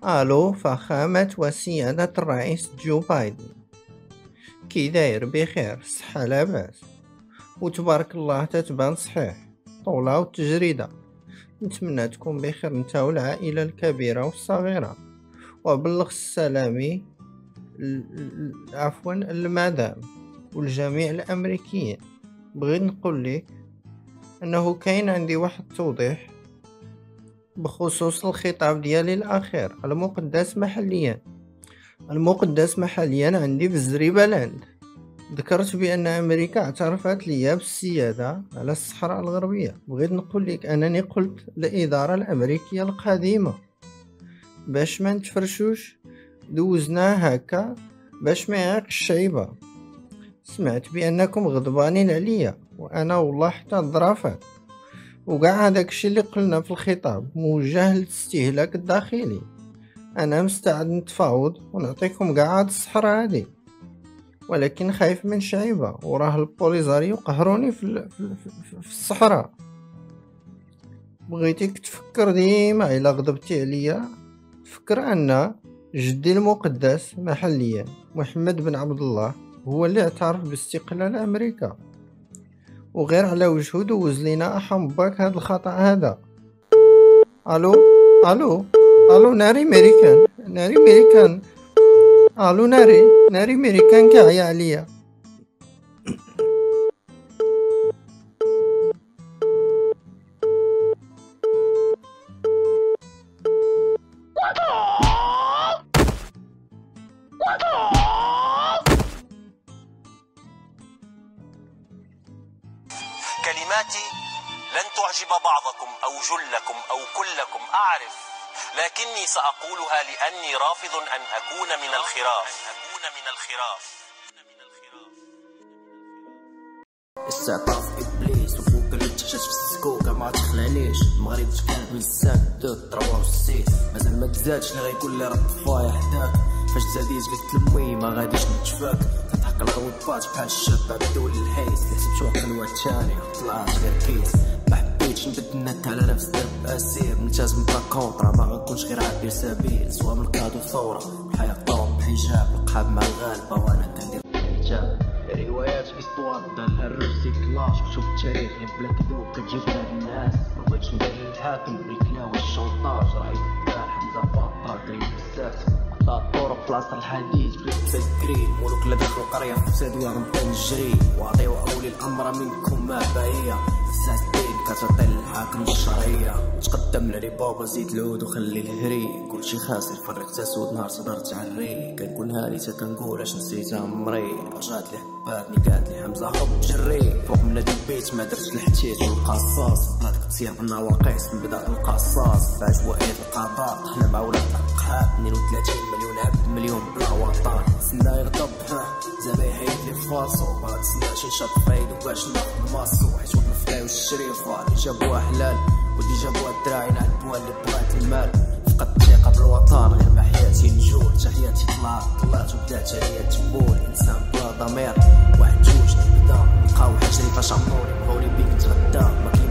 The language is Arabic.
الو فخامة وسيادة الرئيس جو بايدن، كي داير؟ بخير، الصحة لاباس وتبارك الله تتبان صحيح طولة وتجريدة. نتمنى تكون بخير نتا والعائلة الكبيرة والصغيرة، وبلغ السلامي عفوا المدام والجميع الأمريكيين. بغيت نقول لك أنه كاين عندي واحد التوضيح بخصوص الخطاب ديالي الأخير المقدس محليا عندي في الزريبلاند. ذكرت بأن أمريكا اعترفت لي بالسيادة على الصحراء الغربية. بغيت نقول لك أنني قلت الإدارة الأمريكية القديمة باش ما نتفرشوش، دوزناه هكا باش ما يعيق الشعيبة. سمعت بأنكم غضبانين عليا وأنا والله حتى الظرافات، وقع هذاك الشيء اللي قلنا في الخطاب موجه للاستهلاك الداخلي. أنا مستعد نتفاوض ونعطيكم قاع هاد الصحراء هادي، ولكن خايف من شعيبة وراه البوليزاريو قهروني في الصحراء. بغيتك تفكر ديما إلا غضبتي عليا، تفكر أن جدي المقدس محليا محمد بن عبد الله هو اللي اعترف باستقلال أمريكا، وغير على وجهه دوز لينا أحم باك هاد الخطأ هذا. الو الو الو ناري ميريكان الو ناري ميريكان كاعية عليا. كلماتي لن تعجب بعضكم أو جلكم أو كلكم أعرف، لكني سأقولها لأني رافض أن أكون من الخراف. استعطاف إبليس وفوق اللي تحشش في السكوكة ما تخلعنيش. المغرب كان بلسان دود تروى والسيس مازال ما تزادش اللي غيقول لي راه طفايا حداك. فاش تزاديت قلت لمي ما غاديش نتشفاك، تضحك الغوطات بحال الشاب بدول الحيس اللي حسب شوق كنوع تاني طلعت غير كيس. ما حبيتش نبدل النت على نفس درب اسير ملتزم بلا كونطرا، ما غنكونش غير عابر سبيل سوا من الكادو ثورة. الحياة طوم بحجاب القحاب مع الغالبة وانا كندير الحجاب. روايات في اسطوات دارها الريسيكلاج، وشوف التاريخ اللي بلا كذوب كتجيبها للناس. مبغيتش ندير الحاكم بالكلا والشونطاج، راه يدار حمزة فاطار داير بزاف الطرق في العصر الحديث بالتفكرين. ملوك لا دخلوا قرية في فساد وغنبقى نجري، واعطيو اولي الامر منكم ما باهية. الساس الدين كتعطي للحاكم الشرعية، تقدم لربابة زيد العود وخلي الهري. كلشي خاسر فرق تسود نهار صدرت عري. كنكون هاني كنقول اش نسيت عمري، رجعت لي حباتني قالت لي حمزة حب جري. فوق من هاد البيت ما درتش الحتيت والقصاص، بلادك تصير بالنواقيس من بداية القصاص. بعشوائية القضاء حنا مع ولاد الأقحاب، 32 مليون عبد مليون بلا وطن. سنا يغضب زعما يحيد لي فاسو، باغا تسنى شي شط فايدو باش ناخد ماسو. حيت ولد الفلاي والشريفة اللي جابوها حلال، واللي جابوها الدراعي نعلبوها اللي بغات المال. فقدت الثقة بالوطن غير مع حياتي نجول، تحياتي طلعت وبدات عليا تبول. انسان بلا ضمير واحد جوج نبدا نلقاو حجري فاش عمروني بغاولي بيك نتغدا.